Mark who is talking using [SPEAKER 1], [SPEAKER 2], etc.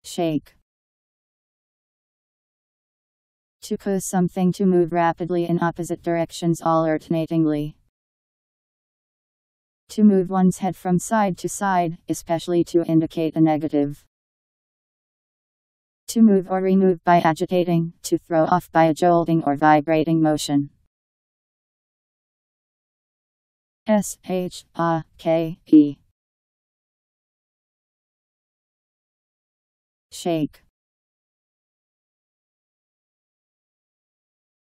[SPEAKER 1] Shake. To cause something to move rapidly in opposite directions alternatingly. To move one's head from side to side, especially to indicate a negative. To move or remove by agitating, to throw off by a jolting or vibrating motion. S-H-A-K-E. Shake.